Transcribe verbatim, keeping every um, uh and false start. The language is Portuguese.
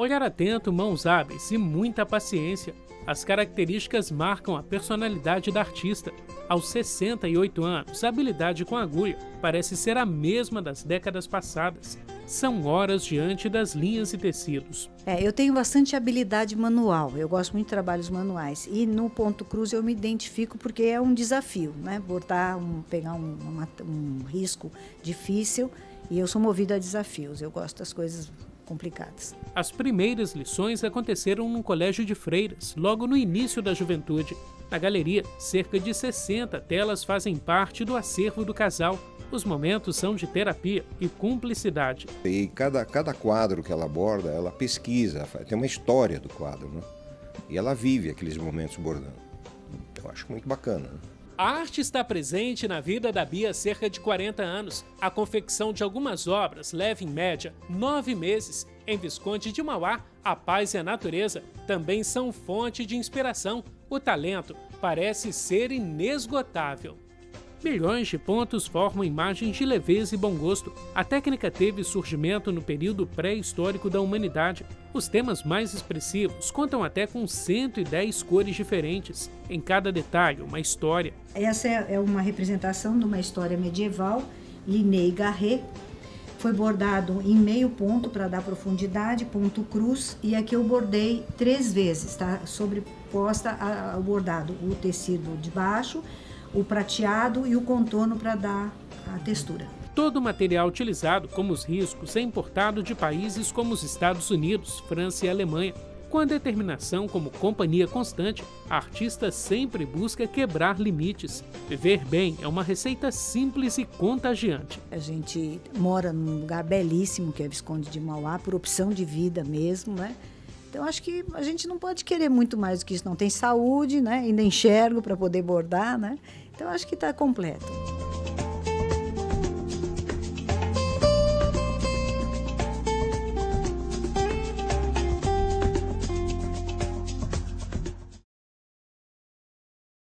Olhar atento, mãos hábeis e muita paciência. As características marcam a personalidade da artista. Aos sessenta e oito anos, a habilidade com a agulha parece ser a mesma das décadas passadas. São horas diante das linhas e tecidos. É, eu tenho bastante habilidade manual, eu gosto muito de trabalhos manuais. E no ponto cruz eu me identifico porque é um desafio, né? Bordar, um, pegar um, uma, um risco difícil, e eu sou movida a desafios, eu gosto das coisas complicadas. As primeiras lições aconteceram num colégio de freiras, logo no início da juventude. Na galeria, cerca de sessenta telas fazem parte do acervo do casal. Os momentos são de terapia e cumplicidade. E cada, cada quadro que ela aborda, ela pesquisa, tem uma história do quadro, né? E ela vive aqueles momentos bordando. Eu acho muito bacana, né? A arte está presente na vida da Bia há cerca de quarenta anos. A confecção de algumas obras leva, em média, nove meses. Em Visconde de Mauá, a paz e a natureza também são fonte de inspiração. O talento parece ser inesgotável. Milhões de pontos formam imagens de leveza e bom gosto. A técnica teve surgimento no período pré-histórico da humanidade. Os temas mais expressivos contam até com cento e dez cores diferentes. Em cada detalhe, uma história. Essa é uma representação de uma história medieval, Linné e Garré. Foi bordado em meio ponto para dar profundidade, ponto cruz, e aqui eu bordei três vezes, tá? Sobreposta ao bordado, o tecido de baixo, o prateado e o contorno para dar a textura. Todo o material utilizado, como os riscos, é importado de países como os Estados Unidos, França e Alemanha. Com a determinação como companhia constante, a artista sempre busca quebrar limites. Viver bem é uma receita simples e contagiante. A gente mora num lugar belíssimo, que é Visconde de Mauá, por opção de vida mesmo, né? Então, acho que a gente não pode querer muito mais do que isso. Não tem saúde, né? Ainda enxergo para poder bordar, né? Então, acho que está completo.